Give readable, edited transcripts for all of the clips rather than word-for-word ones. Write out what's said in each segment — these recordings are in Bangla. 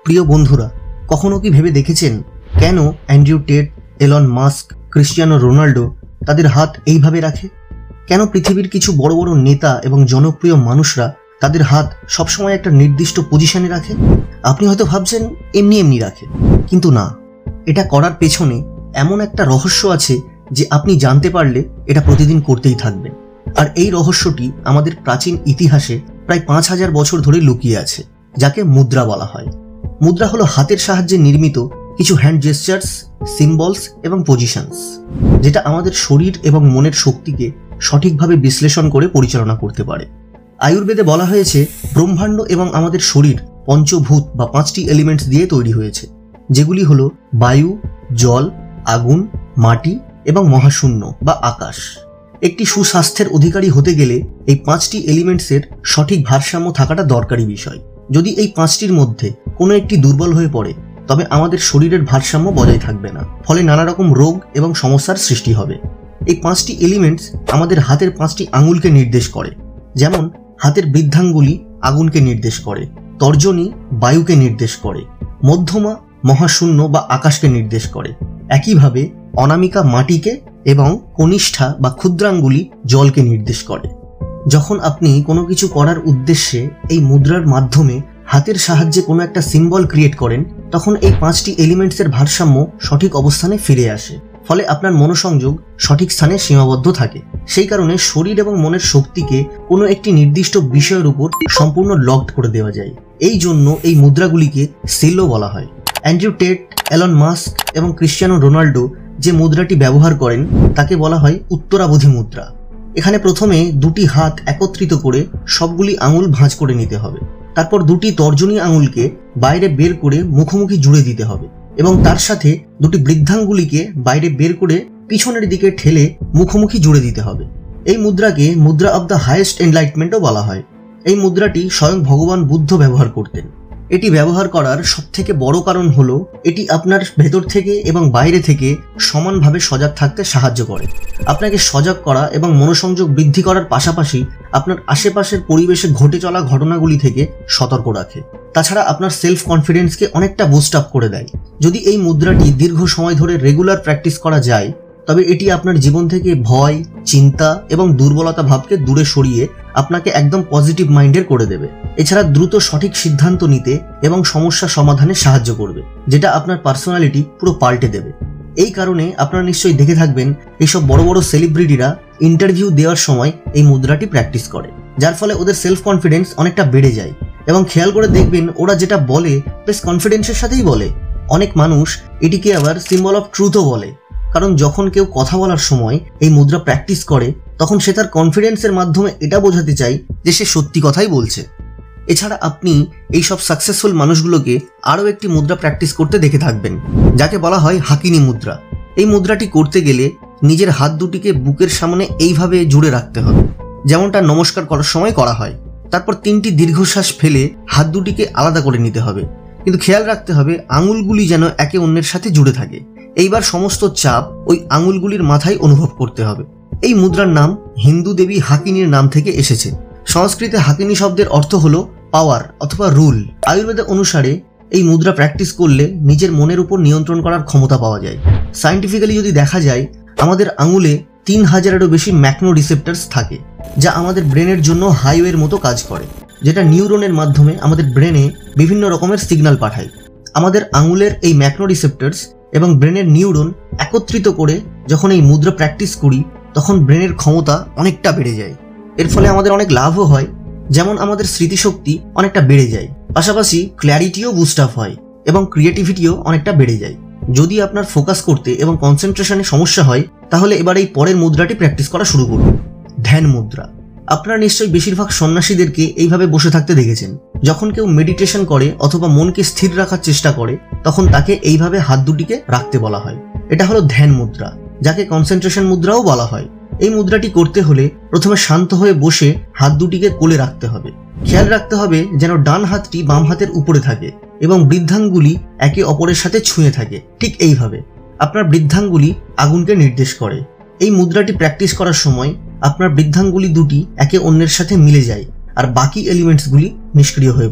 প্রিয় বন্ধুরা, কখনো কি ভেবে দেখেছেন কেন Andrew Tate, Elon Musk, Cristiano Ronaldo তাদের হাত এইভাবে রাখে? কেন পৃথিবীর কিছু বড় বড় নেতা এবং জনপ্রিয় মানুষরা তাদের হাত সবসময় একটা নির্দিষ্ট পজিশনে রাখে? আপনি হয়তো ভাবছেন এমনি এমনি রাখে, কিন্তু না, এটা করার পেছনে এমন একটা রহস্য আছে যে আপনি জানতে পারলে এটা প্রতিদিন করতেই থাকবেন। আর এই রহস্যটি আমাদের প্রাচীন ইতিহাসে প্রায় 5000 বছর ধরে লুকিয়ে আছে, যাকে মুদ্রা বলা হয়। মুদ্রা হলো হাতের সাহায্যে নির্মিত কিছু হ্যান্ড জেস্টার্স, সিম্বলস এবং পজিশনস, যেটা আমাদের শরীর এবং মনের শক্তিকে সঠিকভাবে বিশ্লেষণ করে পরিচালনা করতে পারে। আয়ুর্বেদে বলা হয়েছে ব্রহ্মাণ্ড এবং আমাদের শরীর পঞ্চভূত বা 5টি এলিমেন্টস দিয়ে তৈরি হয়েছে, যেগুলি হলো বায়ু, জল, আগুন, মাটি এবং মহাশূন্য বা আকাশ। একটি সুস্বাস্থ্যের অধিকারী হতে গেলে এই 5টি এলিমেন্টসের সঠিক ভারসাম্য থাকাটা দরকারি বিষয়। যদি এই 5টির মধ্যে কোনো একটি দুর্বল হয়ে পড়ে, তবে আমাদের শরীরের ভারসাম্য বজায় থাকবে না, ফলে নানা রকম রোগ এবং সমস্যার সৃষ্টি হবে। এই 5টি এলিমেন্টস আমাদের হাতের 5টি আঙুলকে নির্দেশ করে। যেমন হাতের বৃদ্ধাঙ্গুলি আগুনকে নির্দেশ করে, তর্জনী বায়ুকে নির্দেশ করে, মধ্যমা মহাশূন্য বা আকাশকে নির্দেশ করে, একইভাবে অনামিকা মাটিকে এবং কনিষ্ঠা বা ক্ষুদ্রাঙ্গুলি জলকে নির্দেশ করে। যখন আপনি কোনো কিছু করার উদ্দেশ্যে এই মুদ্রার মাধ্যমে হাতের সাহায্যে কোনো একটা সিম্বল ক্রিয়েট করেন, তখন এই 5টি এলিমেন্টসের ভারসাম্য সঠিক অবস্থানে ফিরে আসে, ফলে আপনার মনোসংযোগ সঠিক স্থানে সীমাবদ্ধ থাকে। সেই কারণে শরীর এবং মনের শক্তিকে কোনো একটি নির্দিষ্ট বিষয়ের উপর সম্পূর্ণ লকড করে দেওয়া যায়। এই জন্য এই মুদ্রাগুলিকে সিলও বলা হয়। অ্যান্ড্রিউ টেট, এলন মাস্ক এবং ক্রিশ্চিয়ানো রোনাল্ডো যে মুদ্রাটি ব্যবহার করেন তাকে বলা হয় উত্তরাবধি মুদ্রা। এখানে প্রথমে দুটি হাত একত্রিত করে সবগুলি আঙুল ভাঁজ করে নিতে হবে। তারপর দুটি তর্জনী আঙুলকে বাইরে বের করে মুখোমুখি জুড়ে দিতে হবে এবং তার সাথে দুটি বৃদ্ধাঙ্গুলিকে বাইরে বের করে পিছনের দিকে ঠেলে মুখোমুখি জুড়ে দিতে হবে। এই মুদ্রাকে মুদ্রা অব দ্য হাইয়েস্ট এনলাইটমেন্টও বলা হয়। এই মুদ্রাটি স্বয়ং ভগবান বুদ্ধ ব্যবহার করতেন। এটি ব্যবহার করার সবথেকে বড় কারণ হলো এটি আপনার ভেতর থেকে এবং বাইরে থেকে সমানভাবে সজাগ থাকতে সাহায্য করে। আপনাকে সজাগ করা এবং মনোসংযোগ বৃদ্ধি করার পাশাপাশি আপনার আশেপাশের পরিবেশে ঘটে চলা ঘটনাগুলি থেকে সতর্ক রাখে। তাছাড়া আপনার সেলফ কনফিডেন্সকে অনেকটা বুস্ট আপ করে দেয়। যদি এই মুদ্রাটি দীর্ঘ সময় ধরে রেগুলার প্র্যাকটিস করা যায়, তবে এটি আপনার জীবন থেকে ভয়, চিন্তা এবং দুর্বলতা ভাবকে দূরে সরিয়ে আপনাকে একদম পজিটিভ মাইন্ডের করে দেবে। এছাড়া দ্রুত সঠিক সিদ্ধান্ত নিতে এবং সমস্যা সমাধানে সাহায্য করবে, যেটা আপনার পার্সোনালিটি পুরো পাল্টে দেবে। এই কারণে আপনারা নিশ্চয়ই দেখে থাকবেন এইসব বড় বড় সেলিব্রিটিরা ইন্টারভিউ দেওয়ার সময় এই মুদ্রাটি প্র্যাকটিস করে, যার ফলে ওদের সেলফ কনফিডেন্স অনেকটা বেড়ে যায়। এবং খেয়াল করে দেখবেন ওরা যেটা বলে বেশ কনফিডেন্সের সাথেই বলে। অনেক মানুষ এটিকে আবার সিম্বল অফ ট্রুথও বলে, কারণ যখন কেউ কথা বলার সময় এই মুদ্রা প্র্যাকটিস করে, তখন সে তার কনফিডেন্সের মাধ্যমে এটা বোঝাতে চায় যে সে সত্যি কথাই বলছে। এছাড়া আপনি এই সব সাকসেসফুল মানুষগুলোকে আরও একটি মুদ্রা প্র্যাকটিস করতে দেখে থাকবেন, যাকে বলা হয় হাকিনি মুদ্রা। এই মুদ্রাটি করতে গেলে নিজের হাত দুটিকে বুকের সামনে এইভাবে জুড়ে রাখতে হবে, যেমনটা নমস্কার করার সময় করা হয়। তারপর 3টি দীর্ঘশ্বাস ফেলে হাত দুটিকে আলাদা করে নিতে হবে, কিন্তু খেয়াল রাখতে হবে আঙুলগুলি যেন একে অন্যের সাথে জুড়ে থাকে। এইবার সমস্ত চাপ ওই আঙুলগুলির মাথায় অনুভব করতে হবে। এই মুদ্রার নাম হিন্দু দেবী হাকিনীর নাম থেকে এসেছে। সংস্কৃতে হাকিনী শব্দের অর্থ হলো পাওয়ার অথবা রুল। আয়ুর্বেদ অনুসারে এই মুদ্রা প্র্যাকটিস করলে নিজের মনের উপর নিয়ন্ত্রণ করার ক্ষমতা পাওয়া যায়। সায়েন্টিফিক্যালি যদি দেখা যায়, আমাদের আঙুলে 3000-এরও বেশি ম্যাকনো রিসেপ্টরস থাকে, যা আমাদের ব্রেনের জন্য হাইওয়ের মতো কাজ করে, যেটা নিউরনের মাধ্যমে আমাদের ব্রেনে বিভিন্ন রকমের সিগন্যাল পাঠায়। আমাদের আঙুলের এই ম্যাকনো রিসেপ্টরস এবং ব্রেনের নিউরন একত্রিত করে যখন এই মুদ্রা প্র্যাকটিস করি, তখন ব্রেনের ক্ষমতা অনেকটা বেড়ে যায়। এর ফলে আমাদের অনেক লাভও হয়, যেমন আমাদের স্মৃতিশক্তি অনেকটা বেড়ে যায়, পাশাপাশি ক্ল্যারিটিও বুস্ট আপ হয় এবং ক্রিয়েটিভিটিও অনেকটা বেড়ে যায়। যদি আপনার ফোকাস করতে এবং কনসেন্ট্রেশনে সমস্যা হয়, তাহলে এবার এই পরের মুদ্রাটি প্র্যাকটিস করা শুরু করুন, ধ্যান মুদ্রা। আপনারা নিশ্চয়ই বেশিরভাগ সন্ন্যাসীদেরকে এইভাবে বসে থাকতে দেখেছেন। যখন কেউ মেডিটেশন করে অথবা মনকে স্থির রাখার চেষ্টা করে, তখন তাকে এইভাবে হাত দুটিকে রাখতে বলা হয়। এটা হলো ধ্যান মুদ্রা, যাকে কনসেন্ট্রেশন মুদ্রাও বলা হয়। এই মুদ্রাটি করতে হলে প্রথমে শান্ত হয়ে বসে হাত দুটিকে কোলে রাখতে হবে। খেয়াল রাখতে হবে যেন ডান হাতটি বাম হাতের উপরে থাকে এবং বৃদ্ধাঙ্গুলি একে অপরের সাথে ছুঁয়ে থাকে। ঠিক এইভাবে আপনার বৃদ্ধাঙ্গুলি আগুনকে নির্দেশ করে। এই মুদ্রাটি প্র্যাকটিস করার সময় আপনার বৃদ্ধাঙ্গুলি দুটি একে অন্যের সাথে মিলে যায় আর বাকি এলিমেন্টসগুলি নিষ্ক্রিয় হয়ে পড়ে।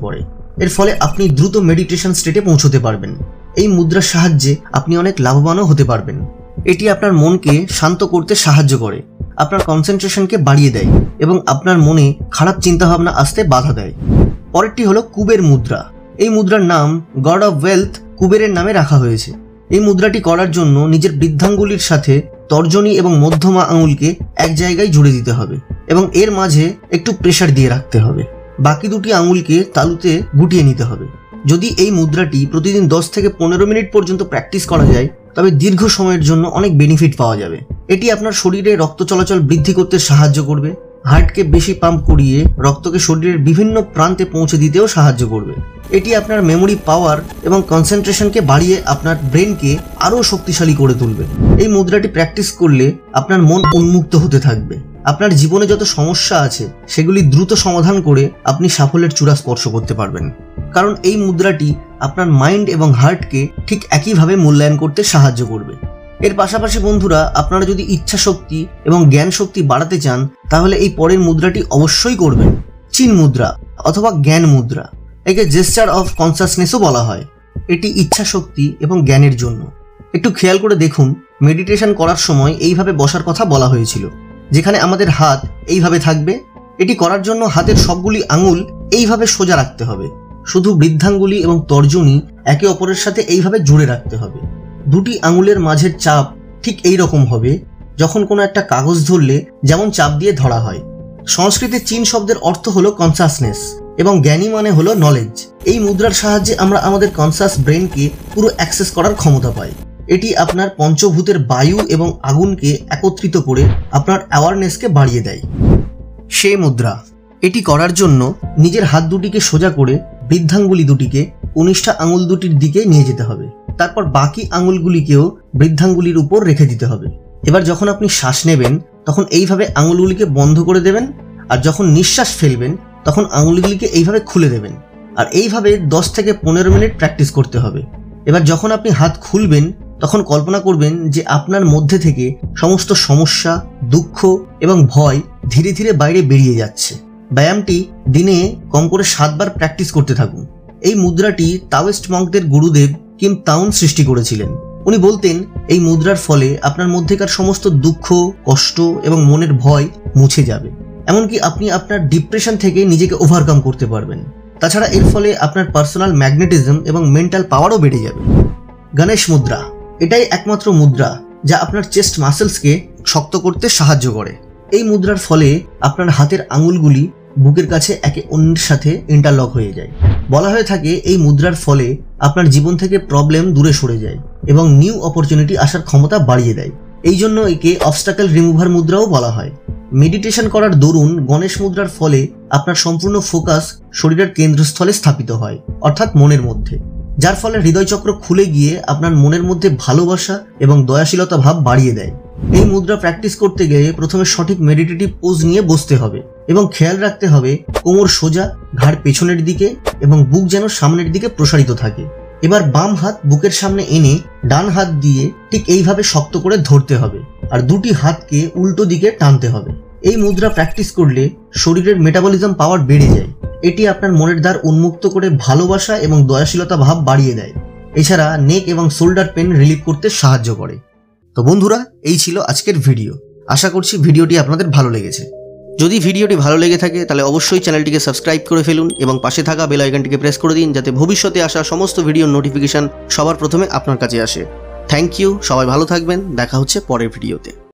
এর ফলে আপনি দ্রুত মেডিটেশন স্টেটে পৌঁছতে পারবেন। এই মুদ্রার সাহায্যে আপনি অনেক লাভবানও হতে পারবেন। এটি আপনার মনকে শান্ত করতে সাহায্য করে, আপনার কনসেন্ট্রেশনকে বাড়িয়ে দেয় এবং আপনার মনে খারাপ চিন্তাভাবনা আসতে বাধা দেয়। পরেরটি হলো কুবের মুদ্রা। এই মুদ্রার নাম গড অফ ওয়েলথ কুবেরের নামে রাখা হয়েছে। এই মুদ্রাটি করার জন্য নিজের বৃদ্ধাঙ্গুলির সাথে তর্জনী এবং মধ্যমা আঙুলকে এক জায়গায় জুড়ে দিতে হবে এবং এর মাঝে একটু প্রেসার দিয়ে রাখতে হবে। বাকি দুটি আঙুলকে তালুতে গুটিয়ে নিতে হবে। যদি এই মুদ্রাটি প্রতিদিন 10 থেকে 15 মিনিট পর্যন্ত প্র্যাকটিস করা যায় তবে দীর্ঘ সময়ের জন্য অনেক বেনিফিট পাওয়া যাবে। এটি আপনার শরীরে রক্ত চলাচল বৃদ্ধি করতে সাহায্য করবে, হার্টকে বেশি পাম্প করিয়ে রক্তকে শরীরের বিভিন্ন প্রান্তে পৌঁছে দিতেও সাহায্য করবে। এটি আপনার মেমোরি পাওয়ার এবং কনসেন্ট্রেশনকে বাড়িয়ে আপনার ব্রেনকে আরও শক্তিশালী করে তুলবে। এই মুদ্রাটি প্র্যাকটিস করলে আপনার মন উন্মুক্ত হতে থাকবে। আপনার জীবনে যত সমস্যা আছে সেগুলি দ্রুত সমাধান করে আপনি সাফল্যের চূড়া স্পর্শ করতে পারবেন, কারণ এই মুদ্রাটি আপনার মাইন্ড এবং হার্টকে ঠিক একইভাবে মূল্যায়ন করতে সাহায্য করবে। এর পাশাপাশি বন্ধুরা, আপনারা যদি ইচ্ছা শক্তি এবং জ্ঞান শক্তি বাড়াতে চান তাহলে এই পরের মুদ্রাটি অবশ্যই করবেন। চিন মুদ্রা অথবা জ্ঞান মুদ্রা, একে জেস্টার অফ কনসাসনেসও বলা হয়। এটি ইচ্ছা শক্তি এবং জ্ঞানের জন্য। একটু খেয়াল করে দেখুন, মেডিটেশন করার সময় এইভাবে বসার কথা বলা হয়েছিল, যেখানে আমাদের হাত এইভাবে থাকবে। এটি করার জন্য হাতের সবগুলি আঙুল এইভাবে সোজা রাখতে হবে, শুধু বৃদ্ধাঙ্গুলি এবং তর্জনী একে অপরের সাথে এইভাবে জুড়ে রাখতে হবে। দুটি আঙুলের মাঝের চাপ ঠিক এই রকম হবে যখন কোনো একটা কাগজ ধরলে যেমন চাপ দিয়ে ধরা হয়। সংস্কৃতে চীন শব্দের অর্থ হলো কনসাসনেস এবং জ্ঞানী মানে হলো নলেজ। এই মুদ্রার সাহায্যে আমরা আমাদের কনসাস ব্রেনকে পুরো অ্যাক্সেস করার ক্ষমতা পাই। এটি আপনার পঞ্চভূতের বায়ু এবং আগুনকে একত্রিত করে আপনার অ্যাওয়ারনেসকে বাড়িয়ে দেয়। সেই মুদ্রা, এটি করার জন্য নিজের হাত দুটিকে সোজা করে বৃদ্ধাঙ্গুলি দুটিকে কনিষ্ঠা আঙুল দুটির দিকে নিয়ে যেতে হবে। তারপর বাকি আঙুলগুলিকেও বৃদ্ধাঙ্গুলির উপর রেখে দিতে হবে। এবার যখন আপনি শ্বাস নেবেন তখন এইভাবে আঙুলগুলিকে বন্ধ করে দেবেন, আর যখন নিঃশ্বাস ফেলবেন তখন আঙুলগুলিকে এইভাবে খুলে দেবেন। আর এইভাবে 10 থেকে 15 মিনিট প্র্যাকটিস করতে হবে। এবার যখন আপনি হাত খুলবেন তখন কল্পনা করবেন যে আপনার মধ্যে থেকে সমস্ত সমস্যা, দুঃখ এবং ভয় ধীরে ধীরে বাইরে বেরিয়ে যাচ্ছে। ব্যায়ামটি দিনে কম করে 7 বার প্র্যাকটিস করতে থাকুন। এই মুদ্রাটি তাওয়েস্ট মঙ্কদের গুরুদেব কিম তাউন সৃষ্টি করেছিলেন। উনি বলতেন এই মুদ্রার ফলে আপনার মধ্যেকার সমস্ত দুঃখ, কষ্ট এবং মনের ভয় মুছে যাবে। এমনকি আপনি আপনার ডিপ্রেশন থেকে নিজেকে ওভারকাম করতে পারবেন। তাছাড়া এর ফলে আপনার পার্সোনাল ম্যাগনেটিজম এবং মেন্টাল পাওয়ারও বেড়ে যাবে। গণেশ মুদ্রা, এটাই একমাত্র মুদ্রা যা আপনার চেস্ট মাসেলসকে শক্ত করতে সাহায্য করে। এই মুদ্রার ফলে আপনার হাতের আঙুলগুলি বুকের কাছে একে অন্যের সাথে ইন্টারলক হয়ে যায়। বলা হয়ে থাকে এই মুদ্রার ফলে আপনার জীবন থেকে প্রবলেম দূরে সরে যায় এবং নিউ অপরচুনিটি আসার ক্ষমতা বাড়িয়ে দেয়। এই জন্য একে অবস্টাকল রিমুভার মুদ্রাও বলা হয়। মেডিটেশন করার দরুন গণেশ মুদ্রার ফলে আপনার সম্পূর্ণ ফোকাস শরীরের কেন্দ্রস্থলে স্থাপিত হয়, অর্থাৎ মনের মধ্যে, যার ফলে হৃদয়চক্র খুলে গিয়ে আপনার মনের মধ্যে ভালোবাসা এবং দয়াশীলতা ভাব বাড়িয়ে দেয়। এই মুদ্রা প্র্যাকটিস করতে গেলে প্রথমে সঠিক মেডিটেটিভ পোজ নিয়ে বসতে হবে এবং খেয়াল রাখতে হবে কোমর সোজা, ঘাড় পেছনের দিকে এবং বুক যেন সামনের দিকে প্রসারিত থাকে। এবার বাম হাত বুকের সামনে এনে ডান হাত দিয়ে ঠিক এইভাবে শক্ত করে ধরতে হবে আর দুটি হাতকে উল্টো দিকে টানতে হবে। এই মুদ্রা প্র্যাকটিস করলে শরীরের মেটাবলিজম পাওয়ার বেড়ে যায়। এটি আপনার মনের দ্বার উন্মুক্ত করে ভালোবাসা এবং দয়াশীলতা ভাব বাড়িয়ে দেয়। এছাড়া নেক এবং শোল্ডার পেন রিলিভ করতে সাহায্য করে। তো বন্ধুরা, এই ছিল আজকের ভিডিও। আশা করছি ভিডিওটি আপনাদের ভালো লেগেছে। যদি ভিডিওটি ভালো লেগে থাকে তাহলে অবশ্যই চ্যানেলটিকে সাবস্ক্রাইব করে ফেলুন এবং পাশে থাকা বেল আইকনটিকে প্রেস করে দিন, যাতে ভবিষ্যতে আসা সমস্ত ভিডিওর নোটিফিকেশন সবার প্রথমে আপনার কাছে আসে। থ্যাংক ইউ, সবাই ভালো থাকবেন। দেখা হচ্ছে পরের ভিডিওতে।